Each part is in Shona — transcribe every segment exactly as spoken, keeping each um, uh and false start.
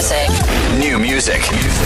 New music.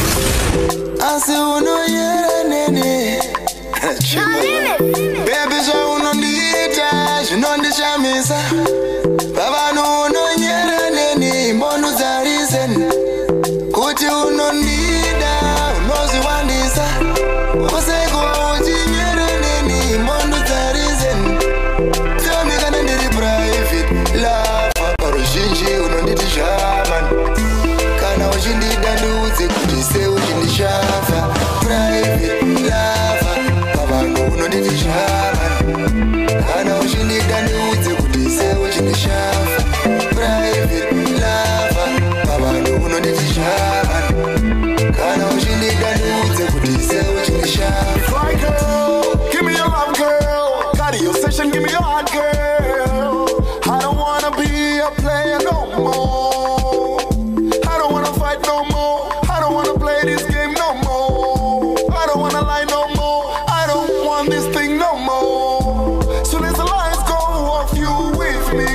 Baby, so no need you know the chamisa. Baba no no nyere neni mbonu za reason. Kuti uno nida unozi wandisa. Oseko uji nyere neni mbonu za reason. Tell me kana ndiri private love. Parushinji uno nditi shaman. Kana ushindi danduze kuti se ushindi shafa. Private love. Baba no uno nditi shaman. Kana ushindi danduze kuti se ushindi shafa. Private love. Baba no uno nditi shaman. Kana ushindi danduze kuti se ushindi shafa. Cry girl, give me your love girl. Got your session, give me your heart girl. I don't wanna be a player no more. I don't wanna fight no more. I don't wanna play this game no more. I don't wanna lie no more. I don't want this thing no more. Soon as the lights go off, you with me.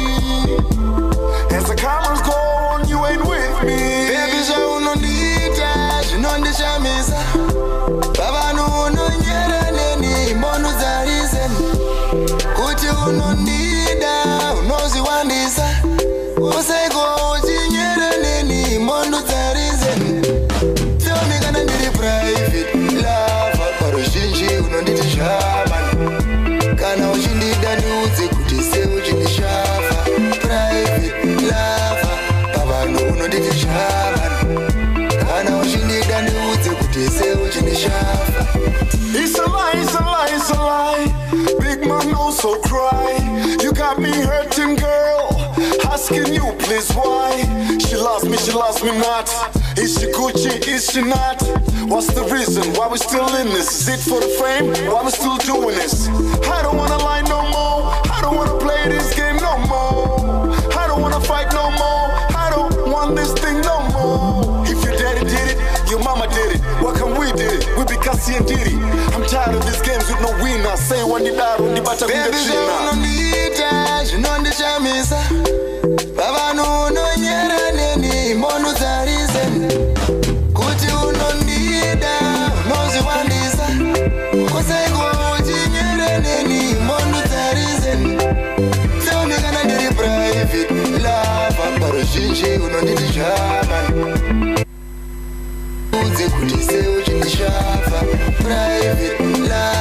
As the cameras go on, you ain't with me. Baby, so no need you know the chamisa. Baba no no nyere neni mbonu za reason. Kuti uno nida unozi wandisa. Oseko uji nyere neni mbonu za reason. Tell me kana ndiri private love. Parushinji uno nditi shaman. Kana ushindi danduze kuti se ushindi shafa. Private love. Baba no uno nditi shaman. Kana ushindi danduze kuti se ushindi shafa. It's a lie, it's a lie, it's a lie. Big man also cry. You got me hurting, girl. Asking you, please, why? She loves me, she loves me not. Is she Gucci, is she not? What's the reason why we still in this? Is it for the fame? Why we still doing this? I don't wanna lie no more. I don't wanna play this game no more. I don't wanna fight no more. I don't want this thing no more. If your daddy did it, your mama did it. What can we do it? We be Cassie and Diddy. I'm tired of these games with no winner. Say one the bad, one the better, Baby, so no need you know the chamisa. Baba no no nyere neni mbonu za reason. Kuti uno nida unozi wandisa. Oseko uji nyere neni mbonu za reason. Tell me kana ndiri private love. Parushinji uno nditi shaman. Uze kuti se ushindi shafa. Private love.